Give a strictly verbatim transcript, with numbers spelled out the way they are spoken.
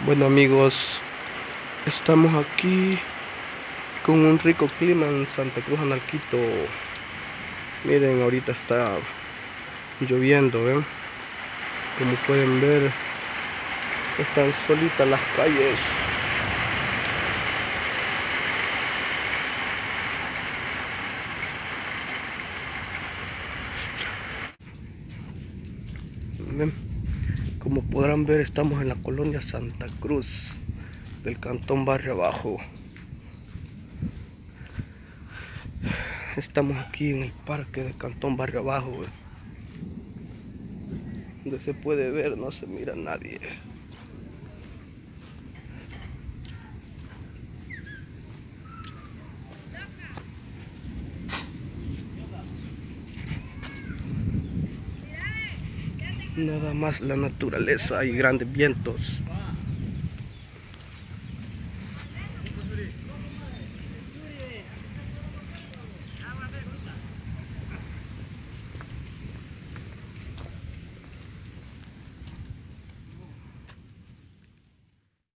Bueno amigos, estamos aquí con un rico clima en Santa Cruz, Analquito. Miren, ahorita está lloviendo, ¿ven? Como pueden ver, están solitas las calles. ¿Ven? Como podrán ver, estamos en la colonia Santa Cruz del Cantón Barrio Abajo. Estamos aquí en el parque del Cantón Barrio Abajo, ¿ven? Donde se puede ver, no se mira nadie. Nada más la naturaleza y grandes vientos.